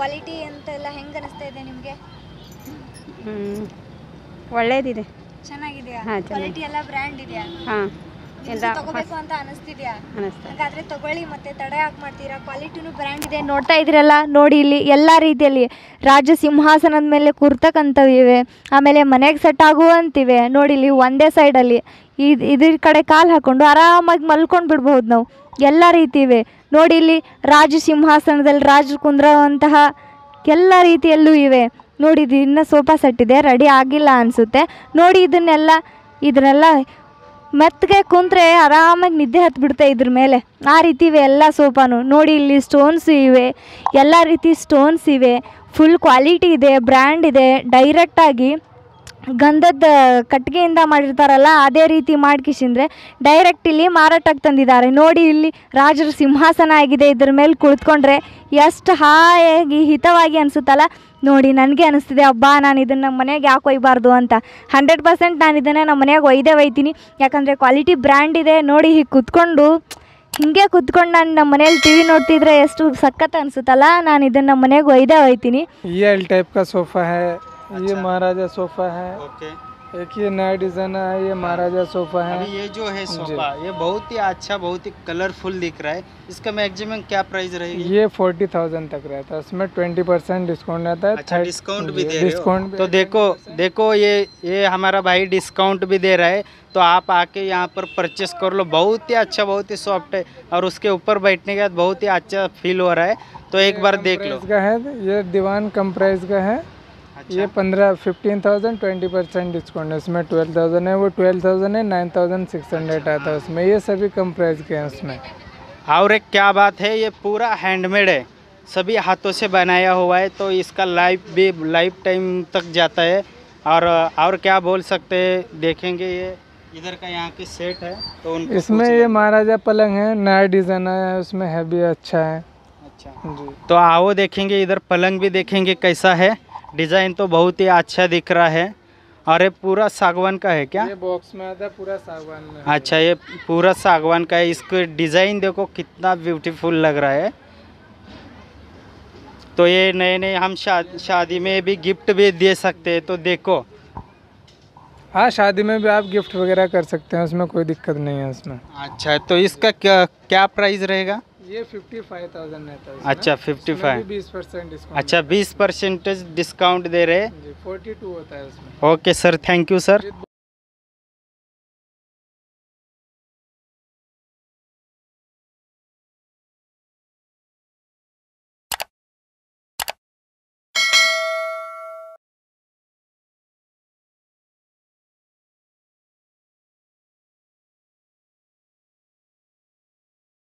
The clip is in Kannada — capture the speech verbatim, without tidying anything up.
ಕ್ವಾಲಿಟಿ ಅಂತೆಲ್ಲ ಹೆಂಗೆ ಅನಿಸ್ತಾ ಇದೆ ನಿಮಗೆ? ಒಳ್ಳೇದಿದೆ, ಚೆನ್ನಾಗಿದೆಯಾ? ಕ್ವಾಲಿಟಿ ಎಲ್ಲ ಬ್ರ್ಯಾಂಡ್ ಇದೆಯಾ? ಹಾಂ, ಎಲ್ಲ ತಗೋಬೇಕು ಅಂತ ಅನಿಸ್ತಿದ್ಯಾ? ಹಾಗಾದ್ರೆ ತಗೊಳ್ಳಿ, ಮತ್ತೆ ತಡ ಯಾಕೆ ಮಾಡ್ತೀರಾ? ಕ್ವಾಲಿಟಿನೂ ಬ್ರ್ಯಾಂಡ್ ಇದೆ. ನೋಡ್ತಾ ಇದ್ರಲ್ಲ, ನೋಡಿ ಇಲ್ಲಿ ಎಲ್ಲ ರೀತಿಯಲ್ಲಿ ರಾಜ ಸಿಂಹಾಸನದ ಮೇಲೆ ಕೂರ್ತಕ್ಕಂಥವು ಇವೆ. ಆಮೇಲೆ ಮನೆಗೆ ಸೆಟ್ ಆಗುವಂತಿವೆ. ನೋಡಿ ಇಲ್ಲಿ ಒಂದೇ ಸೈಡಲ್ಲಿ ಇದು ಇದ್ರ ಕಡೆ ಕಾಲು ಹಾಕ್ಕೊಂಡು ಆರಾಮಾಗಿ ಮಲ್ಕೊಂಡು ಬಿಡ್ಬೋದು ನಾವು. ಎಲ್ಲ ರೀತಿ ಇವೆ ನೋಡಿ ಇಲ್ಲಿ. ರಾಜ ಸಿಂಹಾಸನದಲ್ಲಿ ರಾಜರು ಕುಂದ್ರುವಂತಹ ಎಲ್ಲ ರೀತಿಯಲ್ಲೂ ಇವೆ ನೋಡಿ. ಇದು ಇನ್ನೂ ಸೋಫಾ ಸೆಟ್ ಇದೆ, ರೆಡಿ ಆಗಿಲ್ಲ ಅನಿಸುತ್ತೆ. ನೋಡಿ ಇದನ್ನೆಲ್ಲ ಇದನ್ನೆಲ್ಲ ಮೆತ್ತಗೆ ಕುಂತ್ರೆ ಆರಾಮಾಗಿ ನಿದ್ದೆ ಹತ್ಬಿಡುತ್ತೆ ಇದ್ರ ಮೇಲೆ, ಆ ರೀತಿ ಇವೆ ಎಲ್ಲ ಸೋಫಾನು. ನೋಡಿ ಇಲ್ಲಿ ಸ್ಟೋನ್ಸ್ ಇವೆ, ಎಲ್ಲ ರೀತಿ ಸ್ಟೋನ್ಸ್ ಇವೆ. ಫುಲ್ ಕ್ವಾಲಿಟಿ ಇದೆ, ಬ್ರ್ಯಾಂಡ್ ಇದೆ. ಡೈರೆಕ್ಟಾಗಿ ಗಂಧದ ಕಟ್ಟಿಗೆಯಿಂದ ಮಾಡಿರ್ತಾರಲ್ಲ, ಅದೇ ರೀತಿ ಮಾಡ್ಕಿಸಿಂದ್ರೆ ಡೈರೆಕ್ಟ್ ಇಲ್ಲಿ ಮಾರಾಟಕ್ಕೆ ತಂದಿದ್ದಾರೆ. ನೋಡಿ ಇಲ್ಲಿ ರಾಜರ ಸಿಂಹಾಸನ ಆಗಿದೆ. ಇದ್ರ ಮೇಲೆ ಕುಳಿತುಕೊಂಡ್ರೆ ಎಷ್ಟು ಹಾಯಾಗಿ ಹಿತವಾಗಿ ಅನಿಸುತ್ತಲ್ಲ. ನೋಡಿ ನನಗೆ ಅನಿಸ್ತಿದೆ, ಹಬ್ಬ ನಾನು ಇದನ್ನು ನಮ್ಮ ಮನೆಗೆ ಯಾಕೆ ಒಯ್ಯಬಾರ್ದು ಅಂತ. ಹಂಡ್ರೆಡ್ ಪರ್ಸೆಂಟ್ ನಾನು ಇದನ್ನು ನಮ್ಮ ಮನೆಯಾಗ ಒಯ್ದೇ ಒಯ್ತೀನಿ, ಯಾಕಂದರೆ ಕ್ವಾಲಿಟಿ ಬ್ರ್ಯಾಂಡ್ ಇದೆ. ನೋಡಿ ಹೀಗೆ ಕುತ್ಕೊಂಡು ಹಿಂಗೆ ಕುತ್ಕೊಂಡು ನಾನು ನಮ್ಮ ಮನೇಲಿ ಟಿ ವಿ ನೋಡ್ತಿದ್ರೆ ಎಷ್ಟು ಸಖತ್ ಅನಿಸುತ್ತಲ್ಲ. ನಾನು ಇದನ್ನು ನಮ್ಮ ಮನೆಗೆ ಒಯ್ದೇ ಒಯ್ತೀನಿ. ये एल टाइप का सोफ़ा है। अच्छा। ये महाराजा सोफ़ा है। ओके। एक ये नया डिज़ाइन है, ये महाराजा सोफ़ा है। अभी ये जो है सोफ़ा, ये बहुत ही अच्छा, बहुत ही कलरफुल दिख रहा है। इसका मैक्सिमम क्या प्राइस रहेगी? ये फोर्टी थाउजेंड तक रहता है, उसमें ट्वेंटी परसेंट डिस्काउंट रहता है। अच्छा, डिस्काउंट भी दे रहे हो? डिस्काउंट। तो देखो देखो ये ये हमारा भाई डिस्काउंट भी दे रहा है, तो आप आके यहाँ पर परचेस कर लो। बहुत ही अच्छा, बहुत ही सॉफ्ट है, और उसके ऊपर बैठने के बाद बहुत ही अच्छा फील हो रहा है। तो एक बार देख लो। का है ये दीवान कम प्राइस का है। अच्छा। ये पंद्रह fifteen thousand twenty percent discount है, उसमें ट्वेल्व थाउजेंड है, वो ट्वेल्व थाउजेंड है, नाइन थाउजेंड सिक्स हंड्रेड आता है उसमें। ये सभी कम प्राइस के हैं उसमें। और एक क्या बात है, ये पूरा हैंडमेड है, सभी हाथों से बनाया हुआ है, तो इसका लाइफ भी लाइफ टाइम तक जाता है। और और क्या बोल सकते हैं, देखेंगे ये इधर का यहाँ की सेट है, तो उनको इसमें ये महाराजा पलंग है, नया डिज़ाइन है, उसमें है भी अच्छा है। अच्छा जी, तो आओ देखेंगे, इधर पलंग भी देखेंगे कैसा है। डिज़ाइन तो बहुत ही अच्छा दिख रहा है। और ये पूरा सागवान का है क्या? ये बॉक्स में आता है, पूरा सागवान में। अच्छा, ये पूरा सागवान का है। इसको डिज़ाइन देखो कितना ब्यूटीफुल लग रहा है। तो ये नए नए हम शादी शादी में भी गिफ्ट भी दे सकते हैं, तो देखो। हाँ, शादी में भी आप गिफ्ट वगैरह कर सकते हैं, उसमें कोई दिक्कत नहीं है उसमें। अच्छा, तो इसका क्या क्या प्राइस रहेगा? ये फिफ्टी फाइव थाउजेंड रहता है। अच्छा, फिफ्टी फाइव। बीस परसेंट डिस्काउंट। अच्छा, बीस परसेंटेज डिस्काउंट दे रहे हैं। फोर्टी टू होता है उसमें। Okay sir, thank you sir.